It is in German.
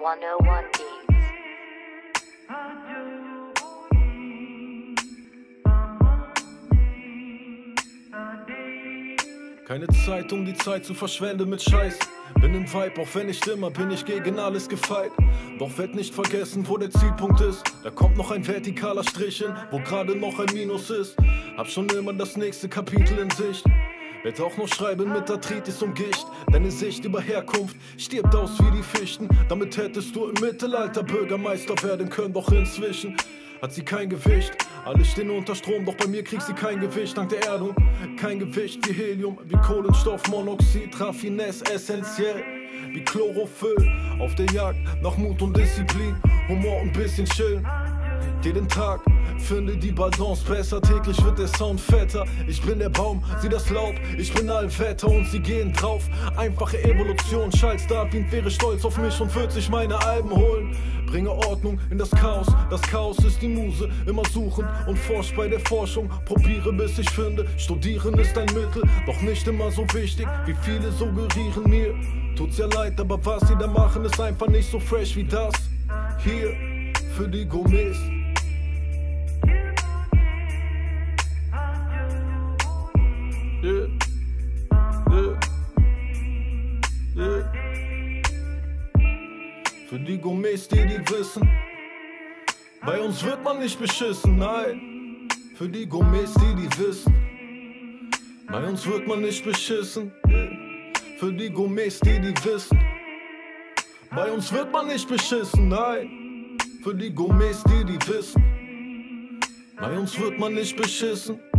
101 Beats. Keine Zeit, um die Zeit zu verschwenden mit Scheiß. Bin im Vibe, auch wenn nicht immer, bin ich gegen alles gefeit. Doch werd nicht vergessen, wo der Zielpunkt ist. Da kommt noch ein vertikaler Strich hin, wo gerade noch ein Minus ist. Hab schon immer das nächste Kapitel in Sicht. Werd auch noch schreiben mit Arthritis und Gicht. Deine Sicht über Herkunft stirbt aus wie die Fichten. Damit hättest du im Mittelalter Bürgermeister werden können, doch inzwischen hat sie kein Gewicht. Alle stehen unter Strom, doch bei mir kriegt sie kein Gewicht. Dank der Erdung, kein Gewicht wie Helium, wie Kohlenstoffmonoxid, Raffinesse essentiell, wie Chlorophyll. Auf der Jagd nach Mut und Disziplin, Humor und bisschen chillen. Jeden Tag finde die Balance besser, täglich wird der Sound fetter. Ich bin der Baum, sie das Laub, ich bin Allwetter und sie gehen drauf. Einfache Evolution, Charles Darwin wäre stolz auf mich und wird sich meine Alben holen. Bringe Ordnung in das Chaos ist die Muse, immer suchend und forscht bei der Forschung. Probiere bis ich finde, studieren ist ein Mittel, doch nicht immer so wichtig, wie viele suggerieren mir. Tut's ja leid, aber was sie da machen ist einfach nicht so fresh wie das hier für die Gourmets. Yeah. Yeah. Yeah. Für die Gourmets, die wissen, bei uns wird man nicht beschissen, nein. Für die Gourmets, die wissen, bei uns wird man nicht beschissen. Yeah. Für die Gourmets, die wissen, bei uns wird man nicht beschissen, nein. Für die Gourmets, die wissen, bei uns wird man nicht beschissen.